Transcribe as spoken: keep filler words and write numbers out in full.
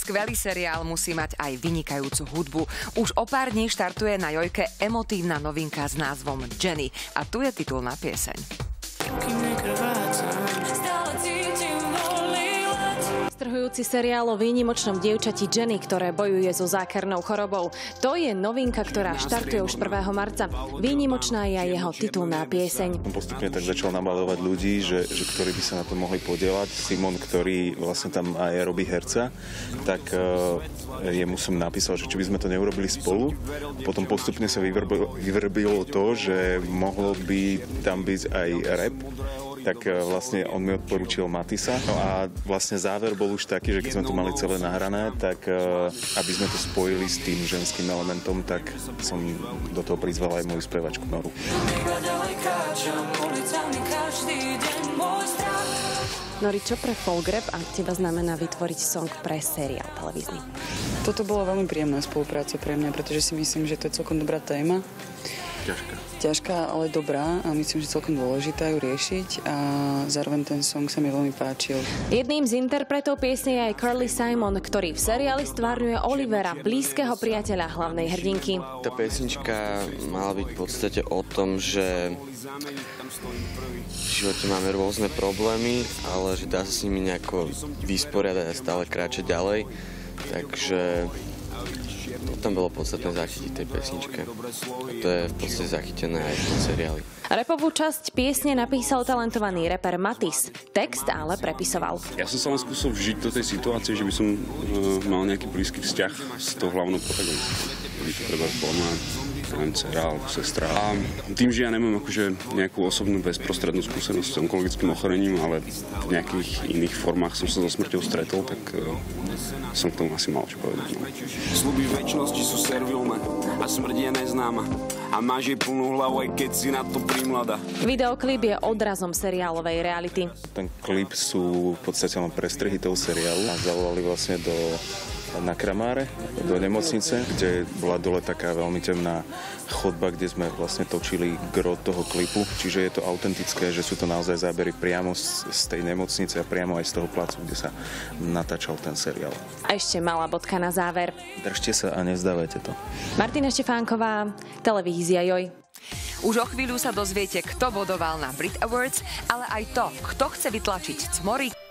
Skvelý seriál musí mať aj vynikajúcu hudbu. Už o pár dní štartuje na Jojke emotívna novinka s názvom Jenny. A tu je titulná pieseň. Strhujúci seriál o výnimočnom dievčati Jenny, ktoré bojuje so zákernou chorobou. To je novinka, ktorá štartuje už prvého marca. Výnimočná je aj jeho titulná pieseň. On postupne tak začal nabalovať ľudí, že, že ktorí by sa na to mohli podielať. Simon, ktorý vlastne tam aj robí herca, tak uh, jemu som napísal, že či by sme to neurobili spolu. Potom postupne sa vyvrbilo, vyvrbilo to, že mohlo by tam byť aj rap. Tak vlastne on mi odporúčil Matisa. No a vlastne záver bol už taký, že keď sme to mali celé nahrané, tak aby sme to spojili s tým ženským elementom, tak som do toho prizval aj moju spevačku Noru. Nori, čo pre Folgrab a teba znamená vytvoriť song pre seriál televízny? Toto bola veľmi príjemná spolupráca pre mňa, pretože si myslím, že to je celkom dobrá téma. Ťažká. Ťažká, ale dobrá a myslím, že celkom dôležitá ju riešiť a zároveň ten song sa mi veľmi páčil. Jedným z interpretov piesne je aj Carly Simon, ktorý v seriáli stvárňuje Olivera, blízkeho priateľa hlavnej hrdinky. Tá pesnička mala byť v podstate o tom, že v živote máme rôzne problémy, ale že dá sa s nimi nejako vysporiadať a stále kráčať ďalej. Takže to tam bolo podstatné zachytiť tej pesničke. A to je v podstate zachytené aj v tom seriáli. Rapovú časť piesne napísal talentovaný reper Matis. Text ale prepisoval. Ja som sa len skúsil vžiť do tej situácie, že by som uh, mal nejaký blízky vzťah s tou hlavnou protagonistou. By to treba bola moja dcera alebo sestra. A tým, že ja nemám akože nejakú osobnú bezprostrednú skúsenosť s onkologickým ochorením, ale v nejakých iných formách som sa so smrťou stretol, tak uh, som k tomu asi mal čo povedať. No. Sľuby večnosti sú servilné a smrť je neznáma. A máš jej plnú hlavu, aj keď si na to primlada. Videoklip je odrazom seriálovej reality. Ten klip sú v podstate len prestrehy toho seriálu a zavolali vlastne do na Kramáre, do nemocnice, kde bola dole taká veľmi temná chodba, kde sme vlastne točili gro toho klipu. Čiže je to autentické, že sú to naozaj zábery priamo z, z tej nemocnice a priamo aj z toho placu, kde sa natáčal ten seriál. A ešte malá bodka na záver. Držte sa a nezdávajte to. Martina Štefánková, televízia Joj. Už o chvíľu sa dozviete, kto bodoval na Brit Awards, ale aj to, kto chce vytlačiť cmory